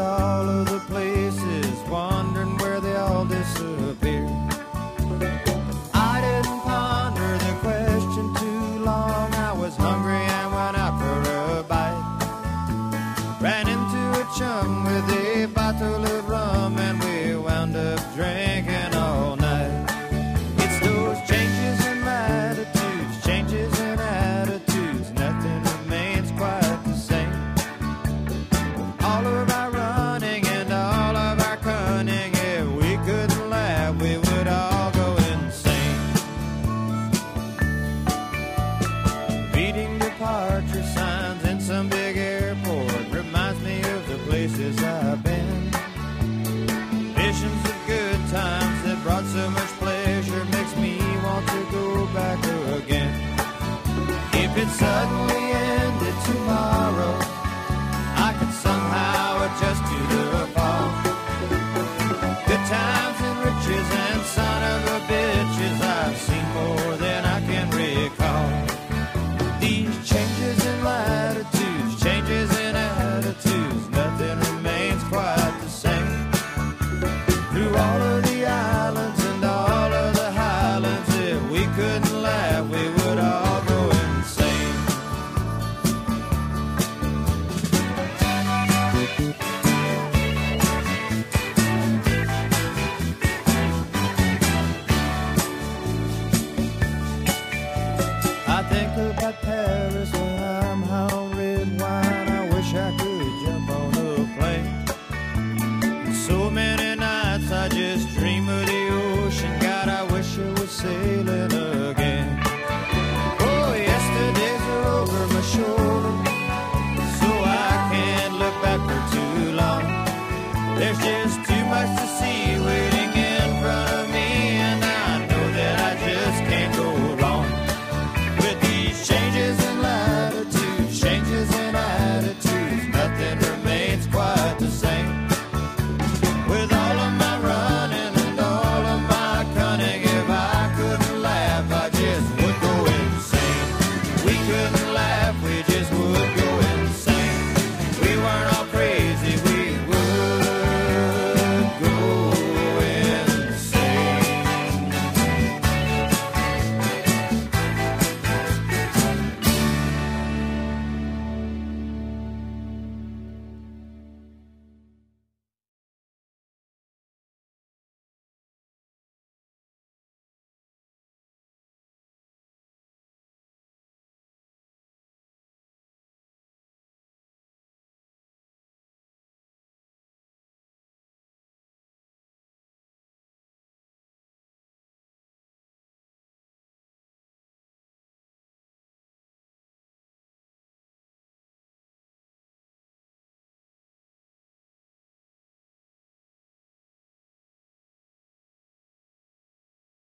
all of the places, wondering where they all disappeared. I didn't ponder the question too long. I was hungry and went out for a bite. Ran into a chum with a bottle of rum, and we wound up drinking all night. It's those changes in latitudes, changes in attitudes, nothing remains quite the same. All of our running and all of our cunning, if we couldn't laugh, we would all go insane. Reading departure signs in some big airport reminds me of the places I've been. Visions of good times that brought so much pleasure makes me want to go back again. If it suddenly ended tomorrow, I could somehow adjust to the fall. Good times and riches and son of a bitches, I've seen more than I can recall. These changes in latitudes, changes in attitudes, nothing remains quite the same. Through all of the islands and all of the highlands, if we couldn't laugh, we would all go insane. I think about Paris when I'm high on red wine. I wish I could jump on a plane. So many nights I just dream of the ocean. God, I wish I was sailing again. Oh, yesterdays are over my shoulder, so I can't look back for too long. There's just too much to see waiting in front of me, and I know that I just can't go wrong. With these changes in latitudes, changes in attitudes, nothing remains quite the same. With